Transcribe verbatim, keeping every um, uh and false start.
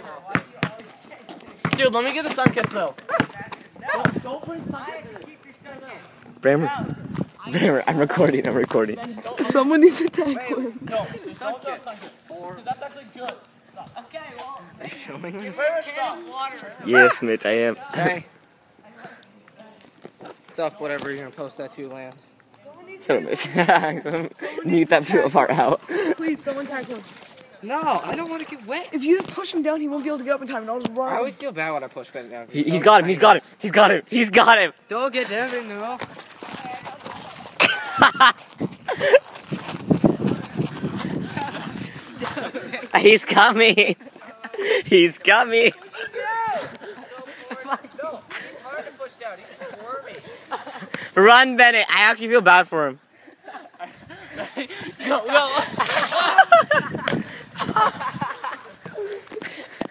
Dude, let me get the sun kiss though. No, don't put sun kiss. Keep your sun kiss. Brammer, Brammer, I'm recording, I'm recording. Someone needs to tackle him. No, sun kiss. That's actually good. Okay, well. Showing me? Water. Yes, Mitch, I am. Hey. What's up, whatever you're gonna post that to, land? So Mitch. Need that pure part out. Please, someone tackle him. No, I don't want to get wet. If you just push him down, he won't be able to get up in time, and I'll just run. I always feel bad when I push Bennett down. He, he's got him, he's got him, he's got him, he's got him. Don't get Devin, no. He's coming. He's coming. No, he's hard to push down. He's squirmy. Run, Bennett. I actually feel bad for him. No, no.